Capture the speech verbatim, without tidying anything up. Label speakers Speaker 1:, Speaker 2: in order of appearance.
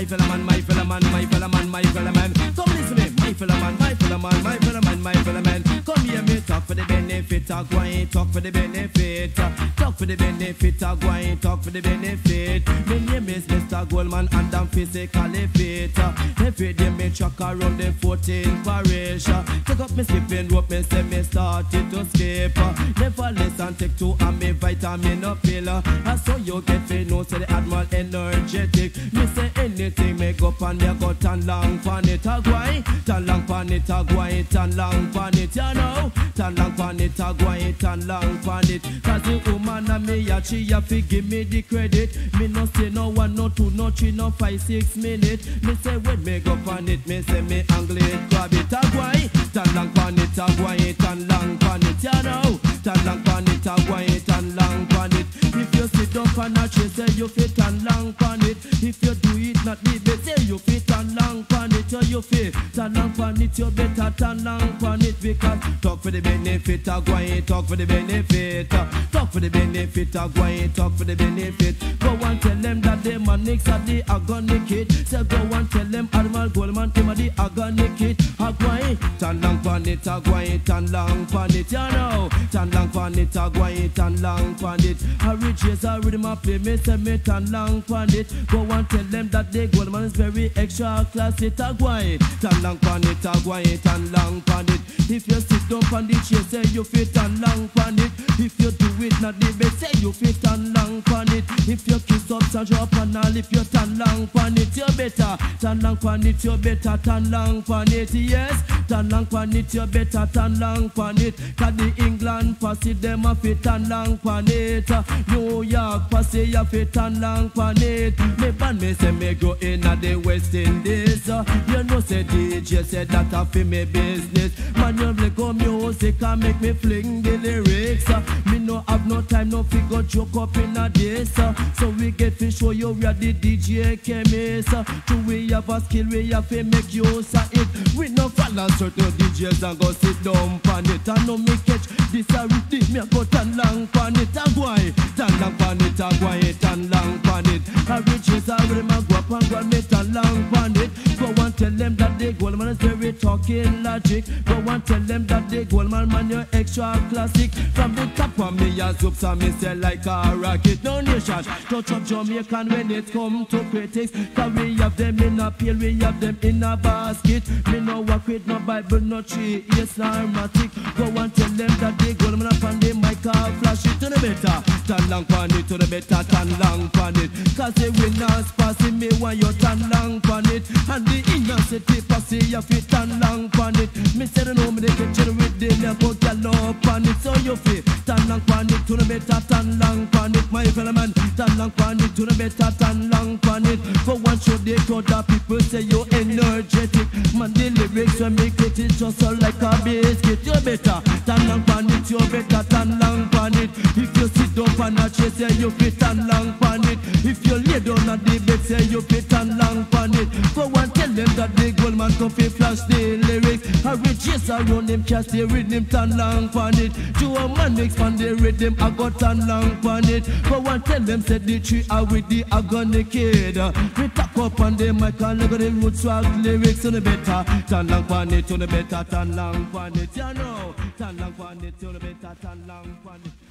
Speaker 1: My fella man, my fella man, my fella man, my fella man. Come listen me, my fella man, my fella man, my fella man, my fella man. Come hear me talk for the benefit, talk wine, talk for the benefit, talk for the benefit, talk wine, talk for the benefit. My name is Mister Goldman and I'm physically fit. Every day me truck around the fourteen parish. Take up me skipping rope, me say me started to skip. Never listen, take two and me vitamin up pill. I saw you get fit, no say the Admiral energetic. Me say anything me go pan, me go tan long pan it. A guay, tan long pan it, a guay, tan long pan it. You know, tan long pan it, a guay, tan long pan it. Cause the woman and me a she a fi give me the credit. Me no say no one, no two, no three, no five, six minutes. Me say when me go pan it, me say me angle it, grab it. A guay, tan long pan it, a guay, tan long pan it. You know, tan long pan it, a guay, tan long pan it. If you sit down pan a chair, say you fit tan long pan it. If you do it not me, they say you fit tan long pan it. Or you fit tan long pan it, you better tan long pan it. Because talk for the benefit, a guay, talk for the benefit. Talk for the benefit, a guay, talk for the benefit. Go and tell them that they man next are the agony kid. Say go and tell them Admiral Goldman, him a the agony kid. A guay, tan long pan it, a guay, tan long pan it. You know, tan long pan it, a guay, tan long pan it. A rich yes, I read my play, me say me tan long pan it. Go and tell them that the Goldman is very extra class. It a guay, tan long pan it, a guay, tan long pan it. If you sit down pan the chair, say you fit tan long pan it. If you do it not the best, say you fit tan long pan it. If you kiss up Sandra pan all, if you tan long pan it, you better tan long pan it, you better tan long pan it. Yes, tan long pan it, you better tan long pan it. Cause the England posse them a fit tan long pan it. New York posse you fit tan long pan it. Me band me say me go in at the West Indies. You know say D J say that a fi me business. Man you play go music and make me fling the lyrics. Me no have no time no figure joke up in a this. So we get to show you where the D J chemist. Do we have a skill we have to make use of it. We no follow certain D Js and go sit down pan it. I know me catch this a rhythm me a go tan long pan it. A guay, tan long pan it, a guay, tan long pan it. A riches a with my go up and go me tan long pan it. Go and tell them that the Goldman is very talking logic. Go and tell them that the Goldman man you extra classic. From the top of me a zoops and me say like a rocket. No nation touch up Jamaican when it come to critics. Cause we have them in a pail, we have them in a basket. Me no work with no Bible, no tree, yes, no armatic. Go and tell them that they Goldman up on the mic and flash it to the better. Tan long pan it to the better, tan long pan it. Cause the winners passing me while you tan long pan it. And the innocent people say you fit tan long pan it. Me say no me they catch you with them, you go gallop on it. So you fit tan long pan it to the better, tan long pan it. My fellow man, tan long pan it to the better, tan long pan it. For one show they crowd the people say you energetic. Man the lyrics when make it just so like a biscuit. You better tan long pan it, you better tan long pan it. If you sit down pan a chair say you fit tan long pan it. If you lay down at the bed say you fit tan long pan it. Go and tell them that the Goldman come fi flash the lyrics. I reach yes around them cast the rhythm tan long pan it. To a man expand the rhythm I got tan long pan it. Go and tell them say the tree are with the agony kid. We talk up on the mic and look at the root swag lyrics on the better. Tan long pan it to the better, tan long pan it. You know, tan long pan it to the better, tan long pan it.